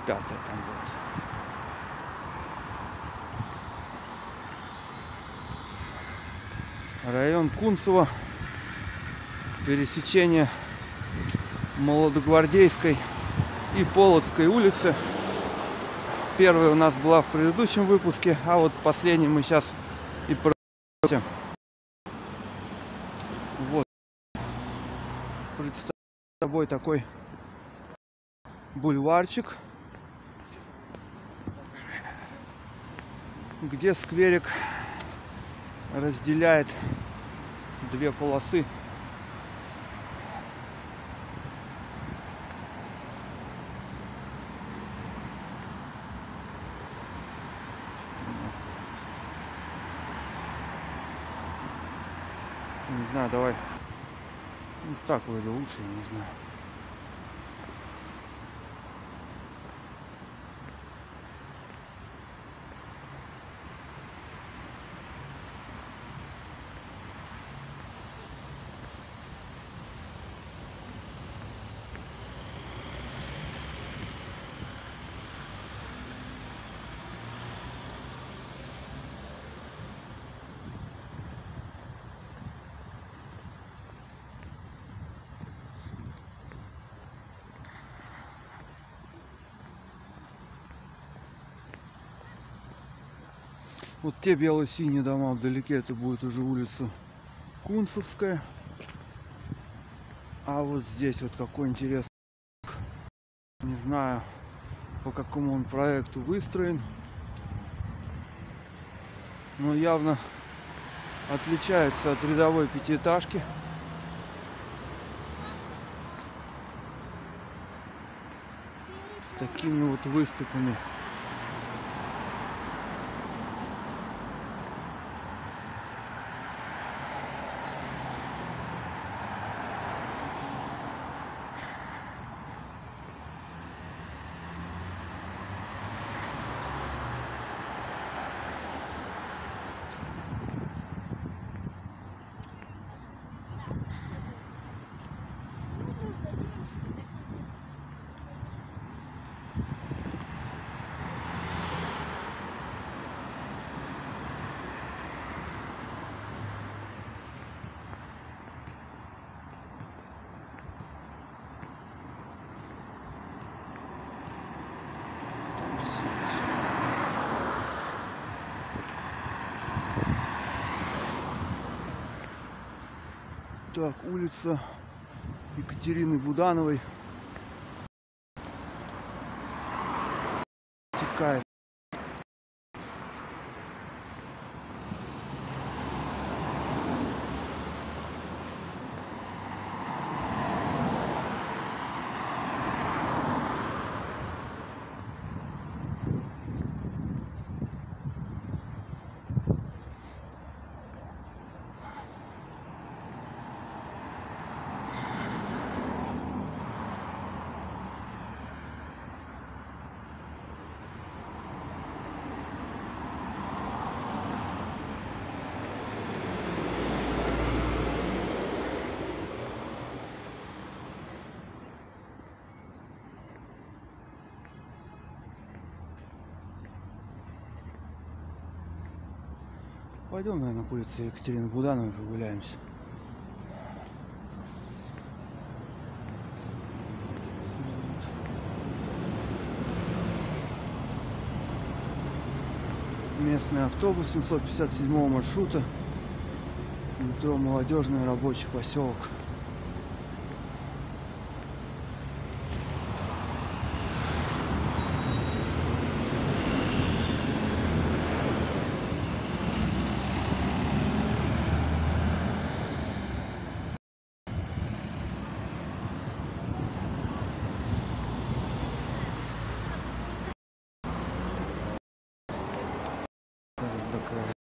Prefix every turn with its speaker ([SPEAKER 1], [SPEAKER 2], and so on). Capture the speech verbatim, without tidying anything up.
[SPEAKER 1] пятая там будет. Район Кунцево. Пересечение Молодогвардейской и Полоцкой улицы. Первая у нас была в предыдущем выпуске, а вот последний мы сейчас и пройдем. Вот. Представляю собой такой бульварчик, где скверик разделяет две полосы. Не знаю, давай. Ну, так вроде лучше, я не знаю. Вот те бело-синие дома вдалеке, это будет уже улица Кунцевская. А вот здесь вот какой интересный, не знаю, по какому он проекту выстроен, но явно отличается от рядовой пятиэтажки. Такими вот выступами. Так, улица Екатерины Будановой текает. Пойдем, наверное, к улице Екатерины Будановой прогуляемся. Местный автобус семьсот пятьдесят седьмого маршрута. Метро Молодежный рабочий поселок. До края.